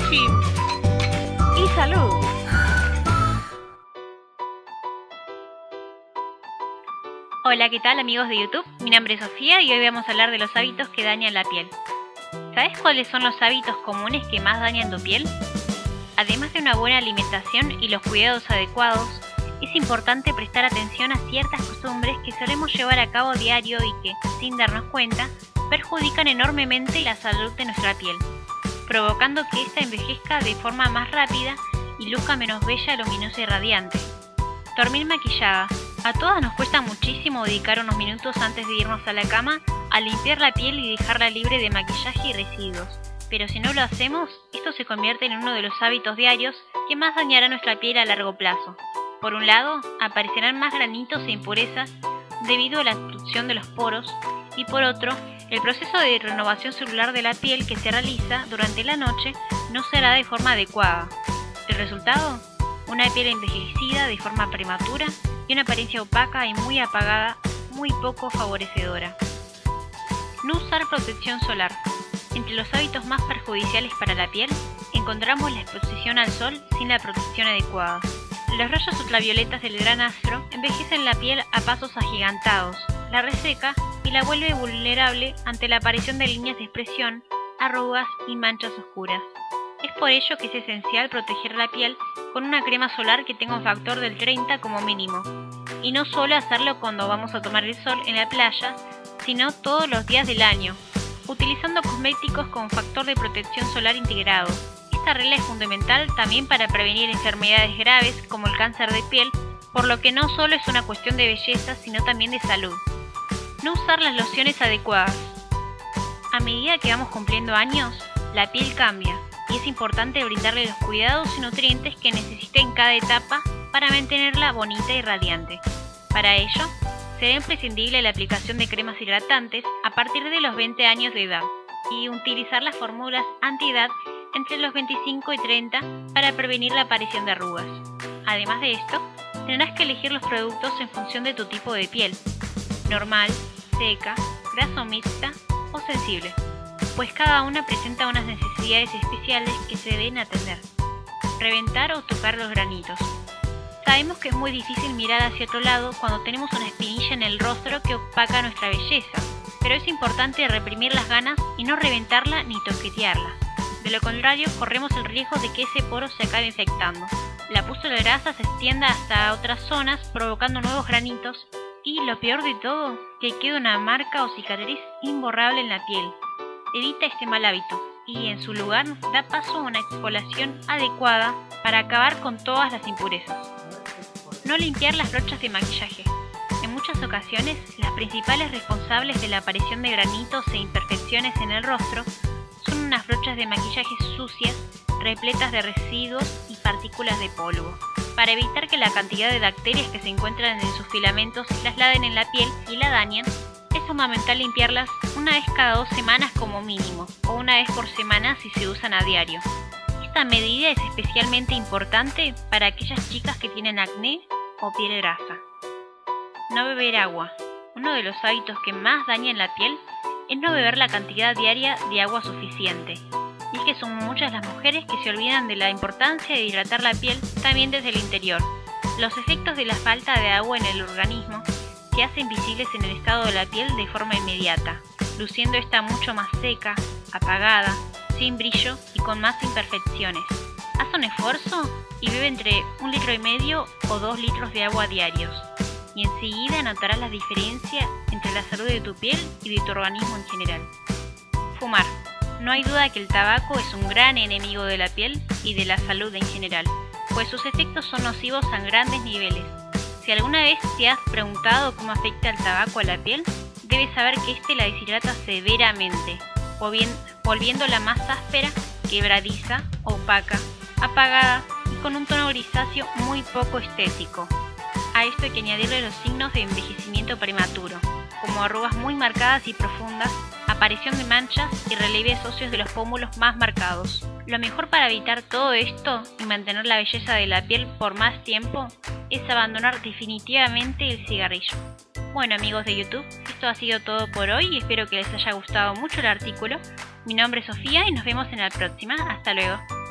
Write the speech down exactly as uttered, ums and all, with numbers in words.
Fuji y salud. Hola, ¿qué tal amigos de YouTube? Mi nombre es Sofía y hoy vamos a hablar de los hábitos que dañan la piel. ¿Sabes cuáles son los hábitos comunes que más dañan tu piel? Además de una buena alimentación y los cuidados adecuados, es importante prestar atención a ciertas costumbres que solemos llevar a cabo diario y que, sin darnos cuenta, perjudican enormemente la salud de nuestra piel, provocando que ésta envejezca de forma más rápida y luzca menos bella, luminosa y radiante. Dormir maquillada. A todas nos cuesta muchísimo dedicar unos minutos antes de irnos a la cama a limpiar la piel y dejarla libre de maquillaje y residuos. Pero si no lo hacemos, esto se convierte en uno de los hábitos diarios que más dañará nuestra piel a largo plazo. Por un lado, aparecerán más granitos e impurezas debido a la obstrucción de los poros, y por otro, el proceso de renovación celular de la piel que se realiza durante la noche no se hará de forma adecuada. ¿El resultado? Una piel envejecida de forma prematura y una apariencia opaca y muy apagada, muy poco favorecedora. No usar protección solar. Entre los hábitos más perjudiciales para la piel, encontramos la exposición al sol sin la protección adecuada. Los rayos ultravioletas del gran astro envejecen la piel a pasos agigantados, la reseca y la vuelve vulnerable ante la aparición de líneas de expresión, arrugas y manchas oscuras. Es por ello que es esencial proteger la piel con una crema solar que tenga un factor del treinta como mínimo, y no solo hacerlo cuando vamos a tomar el sol en la playa, sino todos los días del año, utilizando cosméticos con factor de protección solar integrado. Esta regla es fundamental también para prevenir enfermedades graves como el cáncer de piel, por lo que no solo es una cuestión de belleza, sino también de salud. No usar las lociones adecuadas. A medida que vamos cumpliendo años, la piel cambia, y es importante brindarle los cuidados y nutrientes que necesite en cada etapa para mantenerla bonita y radiante. Para ello, será imprescindible la aplicación de cremas hidratantes a partir de los veinte años de edad y utilizar las fórmulas antiedad entre los veinticinco y treinta para prevenir la aparición de arrugas. Además de esto, tendrás que elegir los productos en función de tu tipo de piel, normal, seca, graso mixta o sensible, pues cada una presenta unas necesidades especiales que se deben atender. Reventar o tocar los granitos. Sabemos que es muy difícil mirar hacia otro lado cuando tenemos una espinilla en el rostro que opaca nuestra belleza, pero es importante reprimir las ganas y no reventarla ni toquetearla. De lo contrario, corremos el riesgo de que ese poro se acabe infectando. La pústula grasa se extienda hasta otras zonas, provocando nuevos granitos, y lo peor de todo, que quede una marca o cicatriz imborrable en la piel. Evita este mal hábito y, en su lugar, da paso a una exfoliación adecuada para acabar con todas las impurezas. No limpiar las brochas de maquillaje. En muchas ocasiones, las principales responsables de la aparición de granitos e imperfecciones en el rostro son unas brochas de maquillaje sucias, repletas de residuos y partículas de polvo. Para evitar que la cantidad de bacterias que se encuentran en sus filamentos se trasladen en la piel y la dañen, es fundamental limpiarlas una vez cada dos semanas como mínimo, o una vez por semana si se usan a diario. Esta medida es especialmente importante para aquellas chicas que tienen acné o piel grasa. No beber agua. Uno de los hábitos que más dañan la piel es no beber la cantidad diaria de agua suficiente. Y es que son muchas las mujeres que se olvidan de la importancia de hidratar la piel también desde el interior. Los efectos de la falta de agua en el organismo se hacen visibles en el estado de la piel de forma inmediata, luciendo esta mucho más seca, apagada, sin brillo y con más imperfecciones. Haz un esfuerzo y bebe entre un litro y medio o dos litros de agua diarios, y enseguida notarás la diferencia entre la salud de tu piel y de tu organismo en general. Fumar. No hay duda que el tabaco es un gran enemigo de la piel y de la salud en general, pues sus efectos son nocivos a grandes niveles. Si alguna vez te has preguntado cómo afecta el tabaco a la piel, debes saber que este la deshidrata severamente, o bien volviéndola más áspera, quebradiza, opaca, apagada y con un tono grisáceo muy poco estético. A esto hay que añadirle los signos de envejecimiento prematuro, como arrugas muy marcadas y profundas, aparición de manchas y relieves óseos de los pómulos más marcados. Lo mejor para evitar todo esto y mantener la belleza de la piel por más tiempo es abandonar definitivamente el cigarrillo. Bueno amigos de YouTube, esto ha sido todo por hoy y espero que les haya gustado mucho el artículo. Mi nombre es Sofía y nos vemos en la próxima. Hasta luego.